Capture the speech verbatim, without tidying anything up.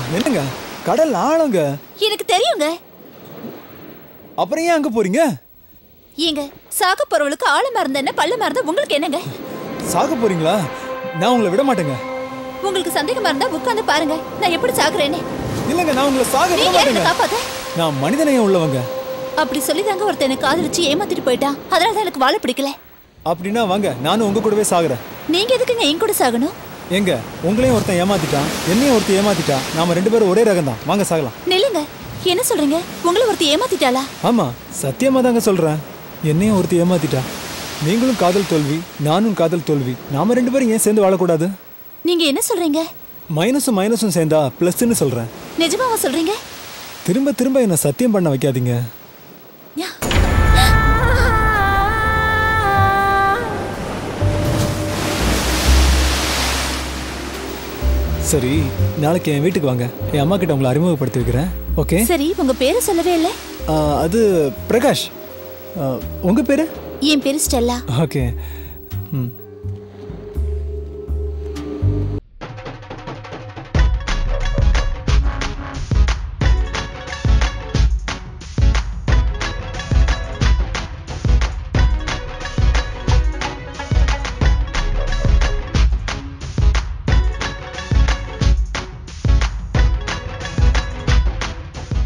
என்னங்க கடல் ஆழங்க. எனக்கு தெரியுங்க. அப்புறம் ஏன் அங்க போறீங்க? ஏங்க சாக போறவளுக்கு ஆழமா இருந்த என்ன பள்ளமா இருந்தா உங்களுக்கு என்னங்க? சாக போறீங்களா? நான் உங்களை விட மாட்டேங்க. உங்களுக்கு சந்தேகமா இருந்தா உட்கார்ந்து பாருங்க நான் எப்படி சாகுறேன்னு. இல்லங்க நான் உங்களை சாக விட மாட்டேங்க. காப்பாத்த நான் மனிதனையே உள்ளவங்க. அப்படி சொல்லிதாங்க ஒருத்தனை காதலிச்சு ஏமாத்திட்டு போயிட்டான். அதனால தான் எனக்கு வாழ பிடிக்கல. அப்படின்னா வாங்க நானும் உங்க கூடவே சாகுறேன். நீங்க எதுக்குங்க என் கூட சாகணும்? எங்க உங்களையும் ஒருத்தன் ஏமாத்திட்டான், என்னையும் ஒருத்தன் ஏமாத்திட்டான். நாம ரெண்டு பேரும் ஒரே ரகம் தான். வாங்க சாகலாம். நில்லுங்க. என்ன சொல்றீங்க? உங்களை ஒருத்தி ஏமாத்திட்டாளா? ஆமா சத்தியமா தாங்க சொல்றேன். என்னையும் ஒருத்தி ஏமாத்திட்டா. நீங்களும் காதல் தோல்வி, நானும் காதல் தோல்வி. நாம ரெண்டு பேரும் ஏன் சேர்ந்து வாழக்கூடாது? நீங்க என்ன சொல்றீங்க? மைனஸும் மைனஸும் சேர்ந்தா பிளஸ்ன்னு சொல்றேன். நிஜமாவா சொல்றீங்க? திரும்ப திரும்ப என்ன சத்தியம் பண்ண வைக்காதீங்க. சரி நாளைக்கு என் வீட்டுக்கு வாங்க. என் அம்மா கிட்ட உங்களை அறிமுகப்படுத்தி வைக்கிறேன். ஓகே? சரி உங்க பேரை சொல்லவே இல்லை. அது பிரகாஷ். உங்க பேரு? என் பேரு ஸ்டெல்லா. ஓகே. ம்